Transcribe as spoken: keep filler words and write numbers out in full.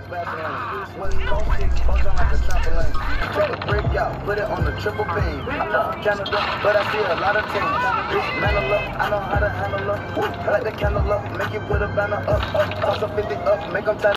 One four six, post on like a trampoline. Took a brick out, put it on the triple beam. I'm not Canada, but I see a lot of teams. Bitch, mantle up, I know how to handle up. Light the candle up, make you put a banner up. Toss a fifty up, make them tight.